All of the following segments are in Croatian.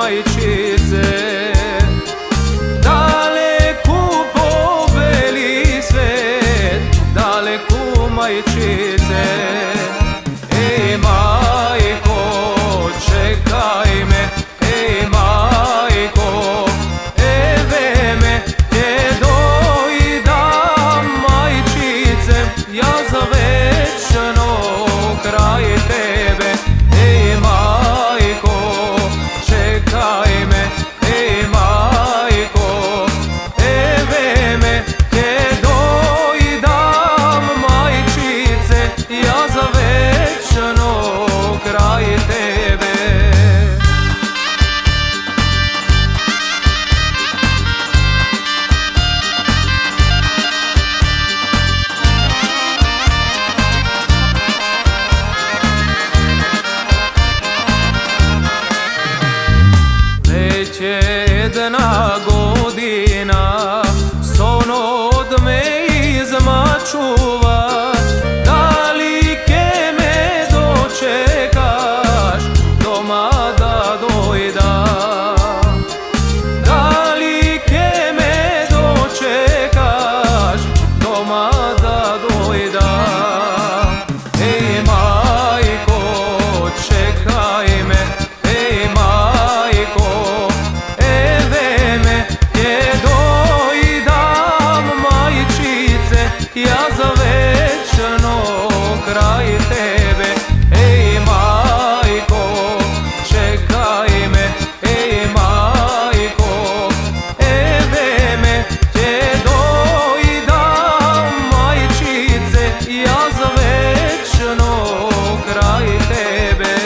majčice, daleku po beli svet, daleku majčice. Ej majko, čekaj me, ej majko, eve me, gdje dojdam majčice, ja za večno kraj tebe. Ej majko, čekaj me, ej majko, eve me, gdje dojdam majčice, ja za večno kraj tebe. Već je jedna godina, son od me izmačuva, da li ke me dočekaš, doma da dojdam? Da li ke me dočekaš, doma da dojdam? Ej majko, čekaj me, ej majko, eve me, gdje dojdam majčice, ja za večno kraj tebe. Ej majko, čekaj me, ej majko, eve me, gdje dojdam majčice, ja za večno kraj tebe.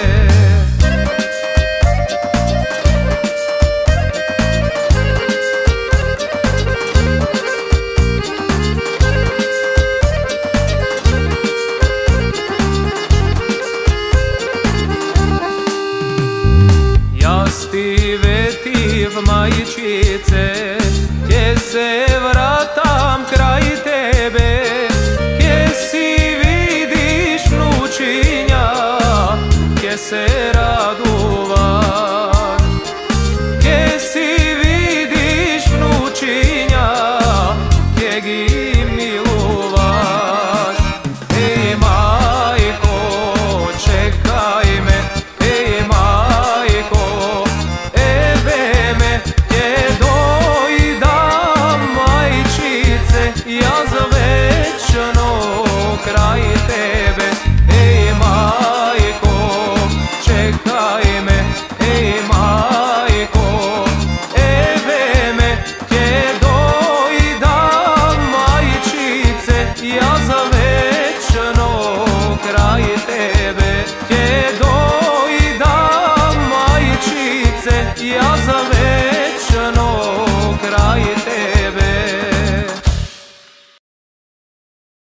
Ja stivetiv majčice, gdje se vratam kraj tebe, gdje si vidiš vnučinja, gdje se raduvaš, gdje si vidiš vnučinja, gdje gi miluvaš. Ej majko, čekaj me, ej majko, eve me, gdje dojdam majčice, ja za večno kraj tebe. Ej majko, čekaj me, ej majko, eve me, gdje dojdam majčice, ja za večno kraj tebe. Gdje dojdam majčice, ja za večno kraj tebe.